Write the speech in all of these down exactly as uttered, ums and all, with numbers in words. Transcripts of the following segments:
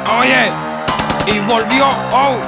Oye, y volvió, oh,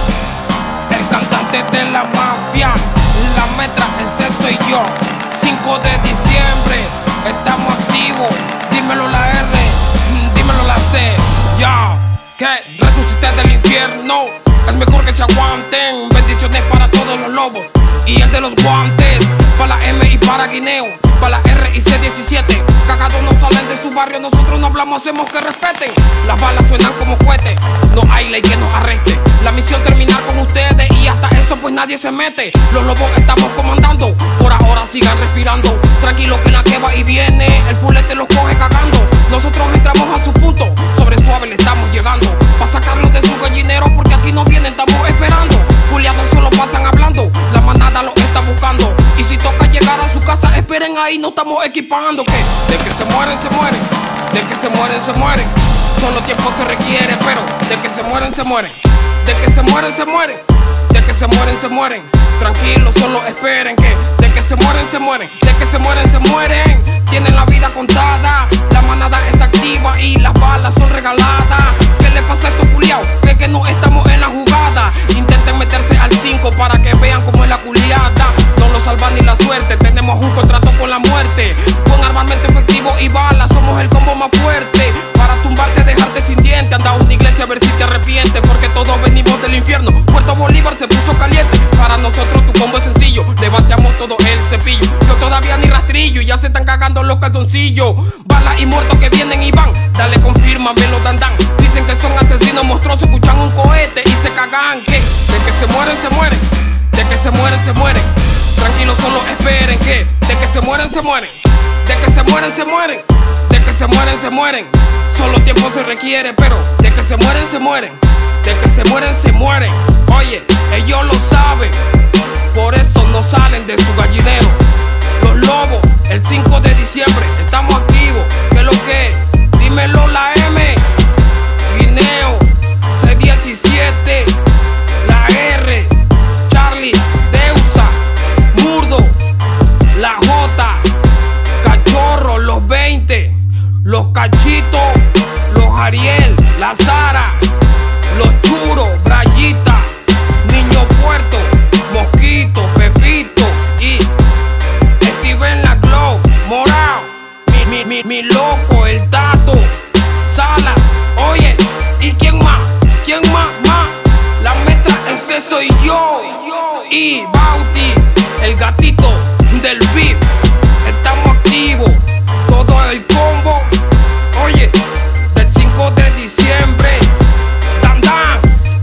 el cantante de la mafia, la metra, ese soy yo. Cinco de diciembre, estamos activos. Dímelo la R, dímelo la C. Ya, que resucité del infierno. Es mejor que se aguanten. Bendiciones para todos los lobos y el de los guantes. Para la M y para Guineo, para la R y C diecisiete. Cagados no salen de su barrio, nosotros no hablamos, hacemos que respeten. Las balas suenan como cohetes, no hay ley que nos arreste. La misión terminar con ustedes y hasta eso pues nadie se mete. Los lobos estamos comandando, por ahora sigan respirando. Tranquilo que la que va y viene, el fulete los coge cagando. Nosotros entramos a su punto, sobre suave le estamos llegando. Pa' sacarlos de su gallinero porque aquí no vienen, estamos esperando. Juliados solo pasan hablando, la manada los está buscando. Y si toca llegar a su casa, esperen ahí, no estamos equipando. Que de que se mueren, se mueren. De que se mueren, se mueren. Solo tiempo se requiere, pero de que se mueren, se mueren. De que se mueren, se mueren. De que se mueren, se mueren. Tranquilos, solo esperen que de que se mueren, se mueren. De que se mueren, se mueren. Tienen la vida contada, la manada está activa y las balas son regaladas. ¿Qué le pasa a estos culiados? Que que no estamos en la jugada. Intenten meterse al cinco para que vean cómo es la culiada. No lo salva ni la suerte, tenemos un contrato con la muerte. Con armamento efectivo y balas, somos el combo más fuerte. Para tumbarte, dejarte sin diente. Anda a una iglesia a ver si te arrepientes, porque todos venimos del infierno. Puerto Bolívar se puso caliente. Para nosotros tu combo es sencillo, le vaciamos todo el cepillo. Yo todavía ni rastrillo y ya se están cagando los calzoncillos. Balas y muertos que vienen y van, dale confirma, me lo dan dan. Dicen que son asesinos monstruosos, escuchan un cohete y se cagan. ¿Qué? De que se mueren, se mueren. De que se mueren, se mueren. Tranquilos, solo esperen que de que se mueren, se mueren. De que se mueren, se mueren. De que se mueren, se mueren. Solo tiempo se requiere, pero de que se mueren, se mueren. De que se mueren, se mueren. Oye, ellos lo saben, por eso no salen de su gallinero. Los lobos, el cinco de diciembre, estamos activos. ¿Qué es lo que? Dímelo la M, Guineo, C diecisiete, la R, Charlie, Deusa, Murdo, la J, Cachorro, los veinte, los Cachitos, los Ariel, la Sara, los Churos, Brayita, Niño Puerto, Mosquito, Pepito y Steven la Glow, Morao, mi, mi, mi, mi loco, el Tato, Sala. Oye, ¿y quién más? ¿Quién más? Más. La metra, ese soy yo. Y Bauti, el gatito del V I P. Estamos activos, todo el combo. Oye, del cinco de diciembre. Dan dan,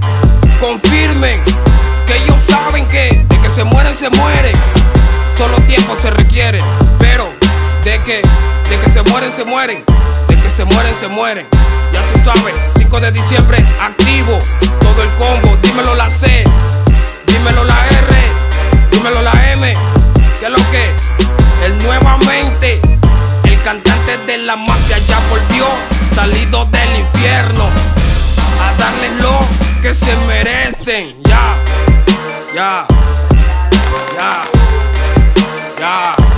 confirmen que ellos saben que de que se mueren, se mueren. Solo tiempo se requiere, pero de que, de que se mueren, se mueren. De que se mueren, se mueren. Ya tú sabes, cinco de diciembre, activo, todo el combo. Dímelo la C, dímelo la R, dímelo la M. ¿Qué es lo que? Él nuevamente, el cantante de la mafia ya volvió, salido del infierno, a darles lo que se merecen. Ya, ya, ya, ya.